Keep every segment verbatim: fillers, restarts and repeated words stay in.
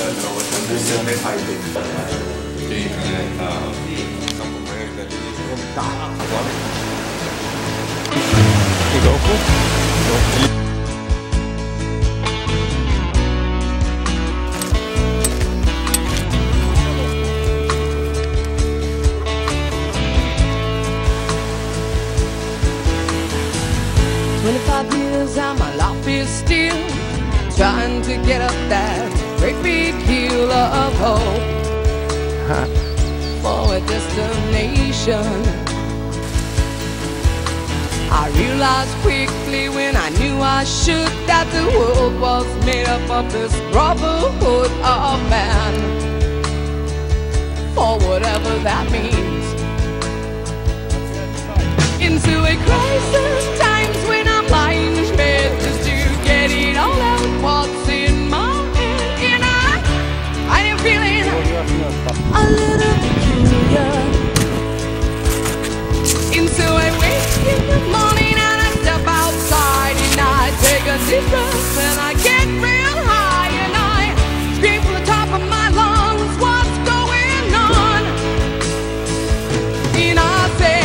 Andrei fai tempo. Sì, e dopo? Dopo. Twenty-five years and my life is still trying to get up that great big hill of hope for a destination. I realized quickly when I knew I should that the world was made up of this brotherhood of man, for whatever that means. Into a crisis times when I'm lying in bed just to get it all out what's in my head. And I, I am feeling a little peculiar. Into a wake in the morning and I step outside and I take a deep breath and I get real high and I scream from the top of my lungs, what's going on? And I say,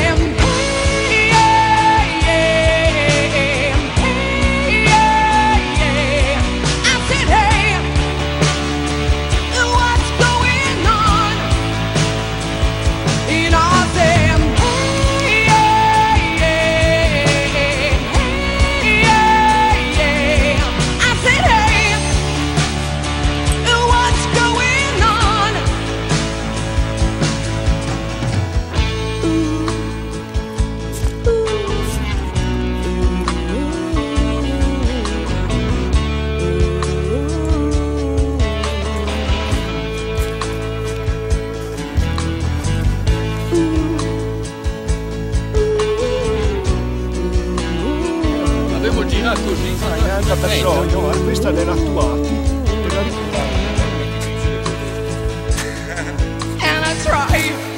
Avevo girato così. Neanche petrolio, eh, questa è dell'attuati. and I try